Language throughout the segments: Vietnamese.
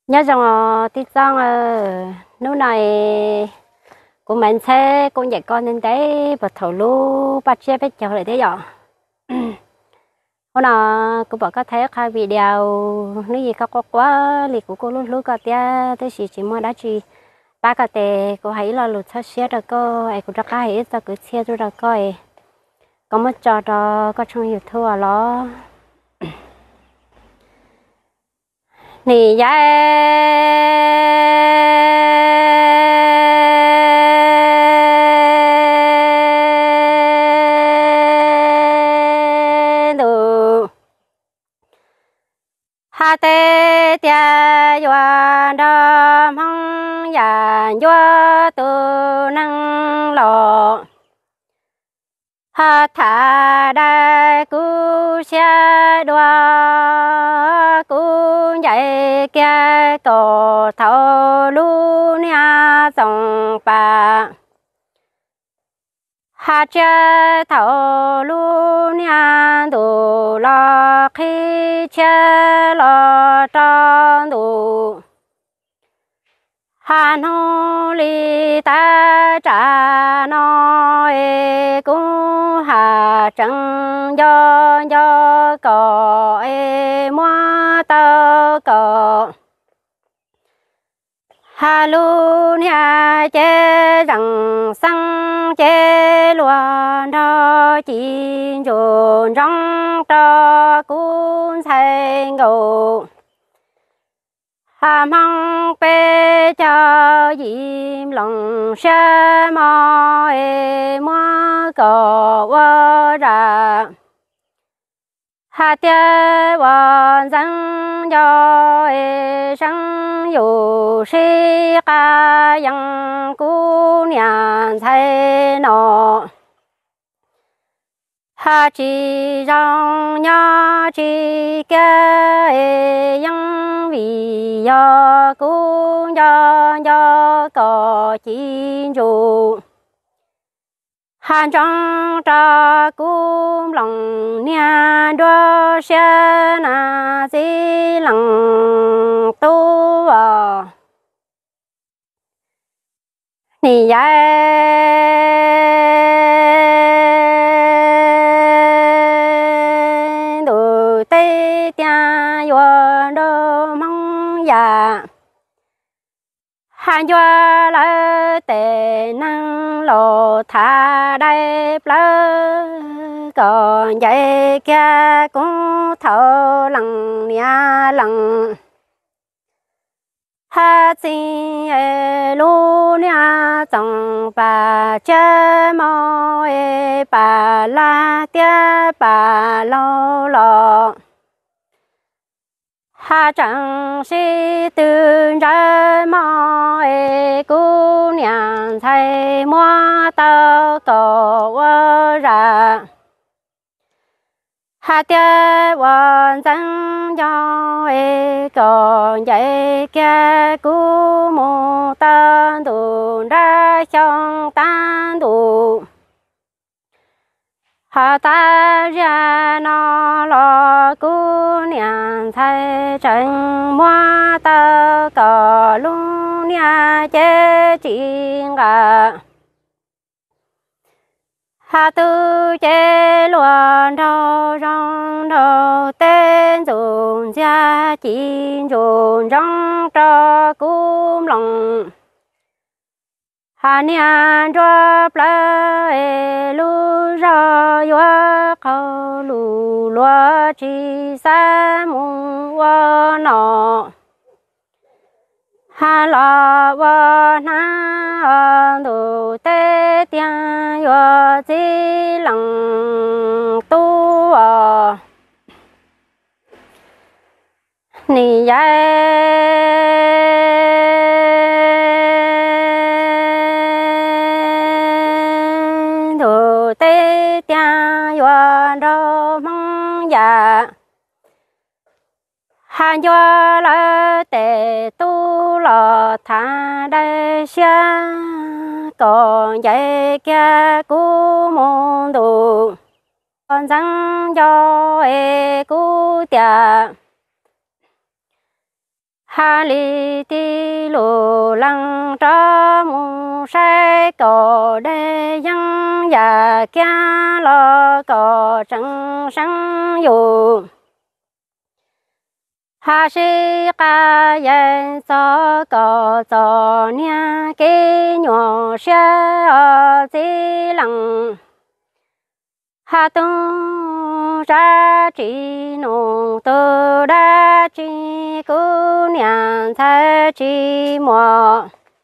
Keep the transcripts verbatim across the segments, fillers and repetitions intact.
nhớ rằng tí rằng lúc này của mình sẽ con dạy con nên đấy và thầu lú bắt chia với cháu lại thế giờ hôm nào cô bảo có thấy khai video nếu gì có quá thì của cô lúc lúc có tia tới chỉ chỉ mua đã chỉ ba cái tệ cô hãy là lụt sát xé được cô ai cũng ra cái hết ra cứ xé rồi ra coi có mất trò đó có trong nhiều thua đó nì giá đồ ha tê tia yuan đam hong yan yua tu năng lộ ha thà đại cú xe đoa cú dạy kia cổ thâu lu nia sông ba ha cha thâu lu nia đủ lo khi cha lo tròn đủ hà nô li ta trả nói cũng hà chẳng do do có e mua tao có hà lu nia chế rằng sang chế loan đó chín dồn trong cho cũng thành ngộ hà mong bê cho im lòng sẽ mò e mua có vợ ra hà tia hoàn dân cho e sang yu sĩ ca yang cú nian thay nọ hà chỉ trong nhà chỉ cái yang vì do cũng do do có chín chủ hà trong trà cũng lòng nia đua xe na chỉ lòng tu à nì tê tia yuan đô mong ya han yua la tê năng lộ tha đại plơ còn dạy kia cũng thâu lăng nia lăng ha chi e lu nia trong ba cha mo e ba la tia ba lo lo hà chẳng si tương ra mò e cú nhàn thay mua tao có vợ ra hà tia hoàn dân cho e còn dạy kia cú mô tan đủ ra trong tan đủ hà ta ra nó lo cú nian thay chân mua tao có luôn nia chế chính cả hà tu chế luận đầu trong đầu tên dùng gia chín dùng trong trò cúm lòng hà nian cho plơ e lu ra yua khâu lu lúa chi sa mung wa nọ hà la wa na du tê tia yua chi lăng tu à nì ya tê tia yuan đô mong ya han yua la tê tu lo tha đại xia còn dạy kia cú môn đồ con răng cho e cú tia hà li ti lù lăng trá mu sai cổ đê yang ya kia lo cổ trăng sáng yu hà sĩ ca yên so cổ cho nia kê nhỏ xe ở dĩ lăng hà tung ra chỉ nụ tư đa chỉ cú nhàn thái chỉ mò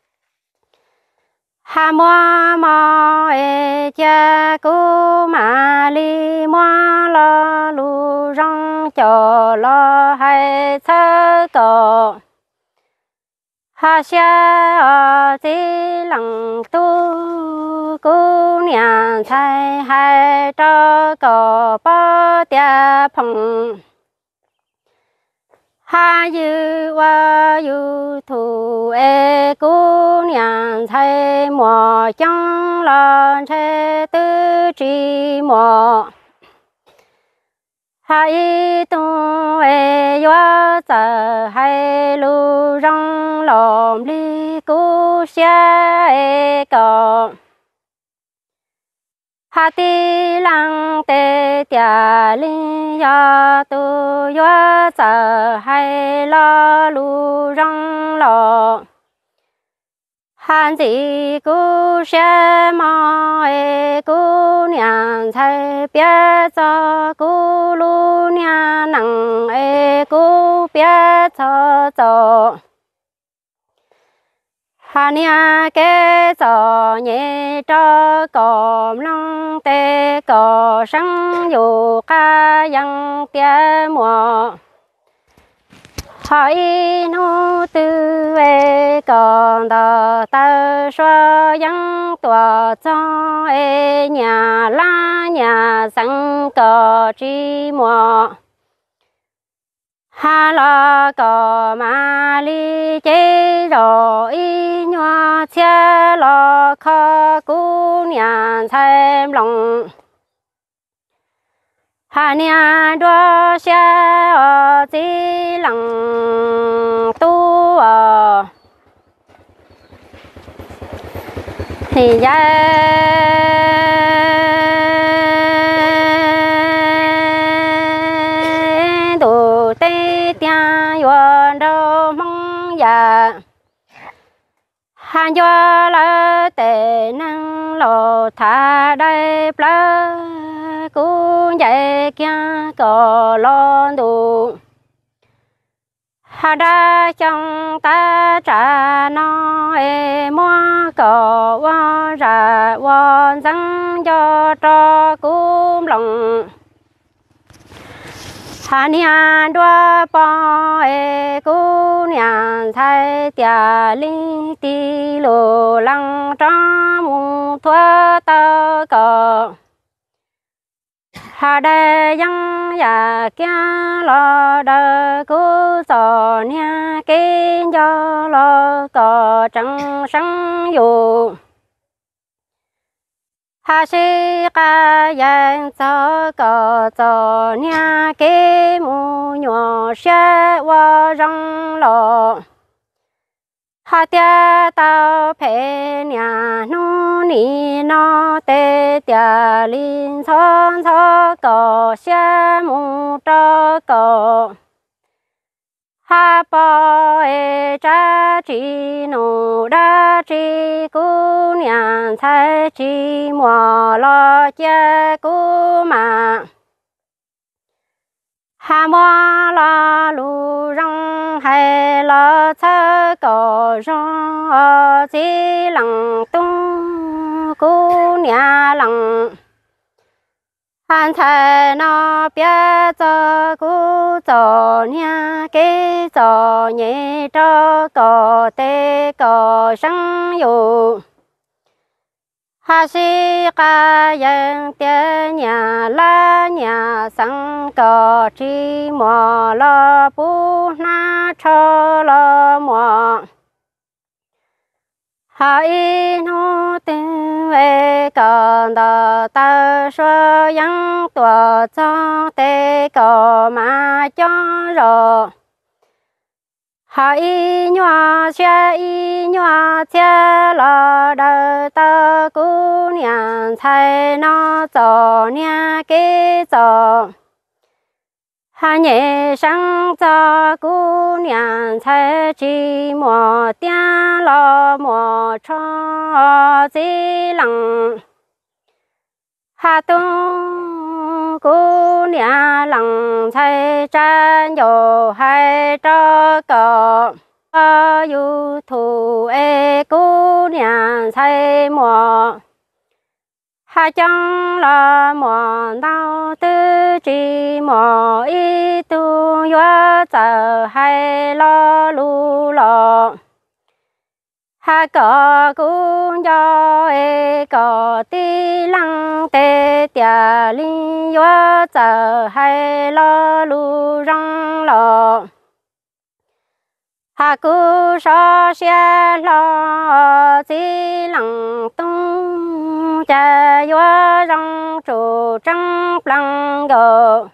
hà mò mò ê cha cú mà li mò lo lu rong cho lo hay thơ cổ hà xa ở dĩ lăng tu cú nhàn thái hai cho cổ bó tia phong hà yu wa yu thu e cú nhàn thái mò trong lo thế tư trí mò hà y tu e yo giờ hai lu rong lom li cú xa e cổ hà ti lăng tê tia linh ya tu yo giờ hai lo lu rong lo hàn gì cú xe mò e cú nhàn thay bia cho cú lu nhà nặng e cú bia cho cho hà nia kế cho nhẹ cho còm lăng tê cò sáng dù ca yang tia mùa hỏi nu tư e còn đờ tơ xoa yang tòa cho e nhà la nhà sang cò chi mùa hà la cò ma li chế rồi nhòa chia lo kho cú nhà thêm lòng hà nia đua xe ở dĩ lăng tu ở thì ra tu tê tia yuan đâu mong ya hà do la tê năng lo tha đây pla cú dạy kia có lo đủ hà đa trong ta trả nó e mua có wa ra wa răng cho cho cúm lòng hà nia đua po e cú nia thay tia linh ti lô lăng cho mu thua tơ cờ hà đê yang ya kia lo đơ cú sò nia kinh cho lo cò trăng sáng yu hà sĩ ca yên so cò sò nia kê mu nhỏ xe wa rong lo hà tia tao phê nhà nu ni no tê tia linh son so cò xe mu cho cò hà bò e cha chi nu đa chi cú nhàn thay chi mò lo che cú mà hà mò lo lu rong hay lo cha cò rong ở dĩ lăng tung cú nhà lăng hàn thay nó bia cho cú cho nhà kế cho nhẹ cho cò tê cò sáng yu hà sĩ ca yên tia nhà la nhà sang cò chi mò lo bu na cho lo mò hà y nu tinh về còn đờ tơ sơ yang tòa cho tê cò mà cho rồi hà y nhòa xe y nhòa xe lò đờ tơ cú niệm thay nó cho nia kế cho hà nhẹ sang cho cú niệm thay chỉ mò tia lò mò cho chỉ lăng hà tung cú niệm lăng thay chân yo hai cho cọ yu thủ e cú niệm thay mò hà chẳng là mò đau tư chỉ mò y tu yo giờ hay lo lu lo hà cọ cũng do e cọ ti lăng tê tia linh yo giờ hay lo lu rong lo hà cú so xe lo chỉ lăng tung cha yo rong trụ trăng plăng gờ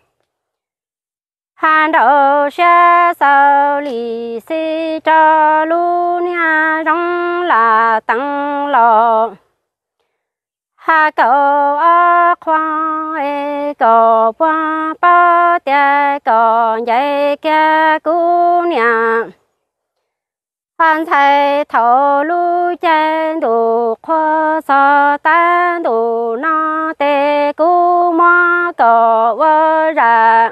hà đầu xe sao lì xì cho lu nia rong là tăng lo hà cầu a khoa e cầu qua ba tia cầu dây kia cú nia han thầy thầu lu chân đủ khoa sa tan đủ na tê cú ma cầu vơ ra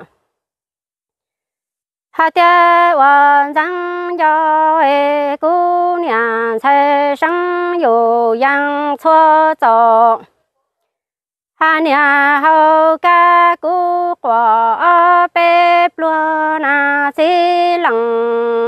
hà tia hoàn giang cho e cú niệm thầy sang yu yang chua cho hà niệm hậu ca cú quả bếp lúa na xí lăng